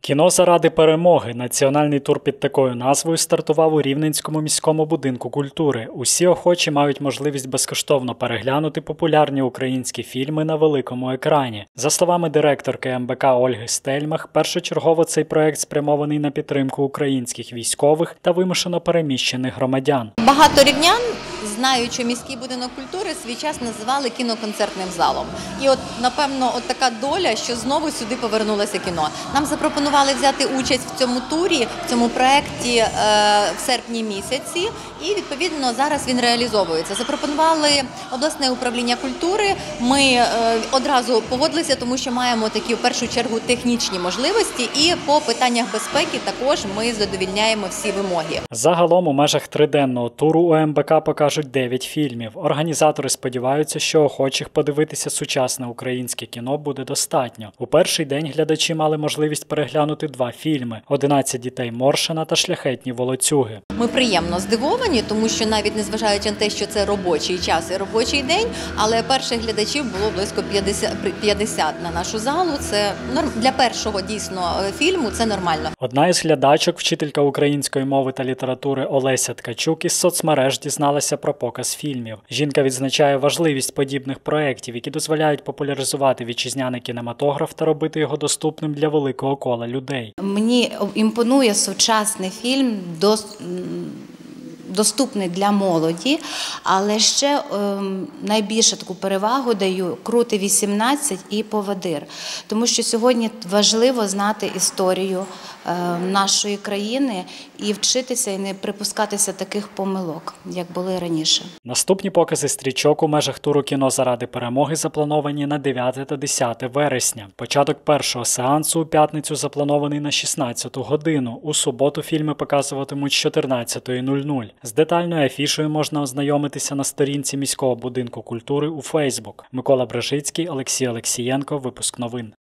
Кіно заради перемоги. Національний тур під такою назвою стартував у Рівненському міському будинку культури. Усі охочі мають можливість безкоштовно переглянути популярні українські фільми на великому екрані. За словами директорки МБК Ольги Стельмах, першочергово цей проект спрямований на підтримку українських військових та вимушено переміщених громадян. Багато рівнян, знаючи міський будинок культури, свій час називали кіноконцертним залом. І от, напевно, от така доля, що знову сюди повернулося кіно. Нам запропонували взяти участь в цьому турі, в цьому проєкті в серпні місяці, і, відповідно, зараз він реалізовується. Запропонували обласне управління культури, ми одразу погодилися, тому що маємо такі, в першу чергу, технічні можливості, і по питаннях безпеки також ми задовільняємо всі вимоги. Загалом у межах триденного туру у МБК покажуть 9 фільмів. Організатори сподіваються, що охочих подивитися сучасне українське кіно буде достатньо. У перший день глядачі мали можливість переглянути 2 фільми – «11 дітей Моршина» та «Шляхетні волоцюги». Ми приємно здивовані, тому що навіть незважаючи на те, що це робочий час і робочий день, але перших глядачів було близько 50 на нашу залу. Це для першого дійсно фільму це нормально. Одна із глядачок, вчителька української мови та літератури Олеся Ткачук, із соцмереж дізналася про показ фільмів. Жінка відзначає важливість подібних проєктів, які дозволяють популяризувати вітчизняний кінематограф та робити його доступним для великого кола людей. Мені імпонує сучасний фільм, доступний для молоді, але ще найбільше таку перевагу даю «Крути 18» і «Поводир». Тому що сьогодні важливо знати історію нашої країни і вчитися, і не припускатися таких помилок, як були раніше. Наступні покази стрічок у межах туру «Кіно заради перемоги» заплановані на 9 та 10 вересня. Початок першого сеансу у п'ятницю запланований на 16 годину. У суботу фільми показуватимуть з 14:00. З детальною афішою можна ознайомитися на сторінці міського будинку культури у Фейсбук. Микола Брижицький, Олексій Олексієнко, випуск новин.